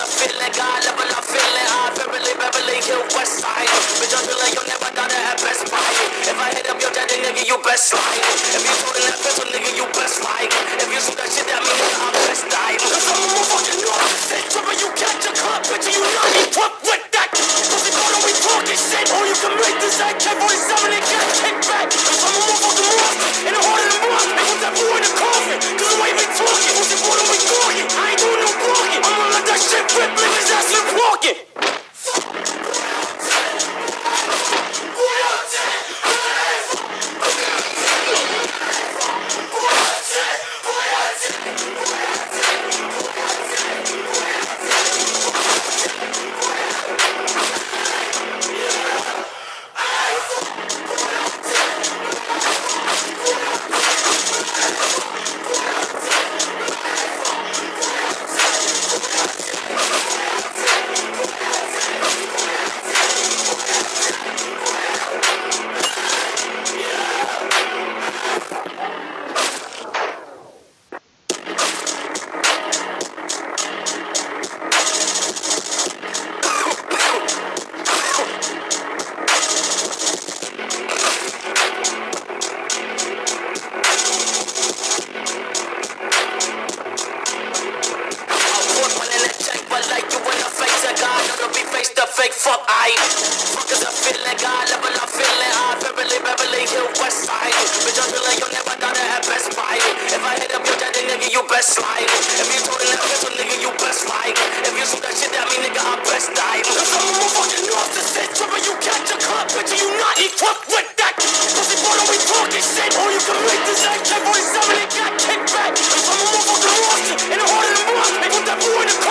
I feel like I level up feeling high. Beverly Hill West Side. Bitch, I'm feeling you'll never done it at Best Buy. If I hit up your daddy, nigga, you best slide. If you told in that pistol, nigga, you best fight. If you shoot that shit, that mean nigga, I'm best die. Cause I'm a motherfucking narcissist. Trouble you catch a club, bitch, you know you fuck with that. Pussy boy, don't be talking shit. Or you can make this AK-47 and get kicked back. Cause I'm a motherfucking monster. In the heart of the block. And put that boy in the coffin. Cause the way we talking. Pussy boy, don't be talking. I ain't doing no blocking. I'ma let that shit rip, niggas ass and walking. Fake fuck, fuck cause I feel like I level up feeling high. Beverly Hill West Side. Bitch, I'm feeling you'll never done it at Best Buy. If I hit up your daddy, nigga, you best slide. If you told in that pistol, nigga, you best fight. If you shoot that shit, that mean nigga, I'm best die. Cause I'm a motherfucking narcissist. Trouble you catch a club, bitch, you not eat fuck with that. Pussy boy, don't be talking shit. Or you can make this AK-47 and get kicked back. Cause I'm a motherfucking monster. In the heart of the block. And put that boy in the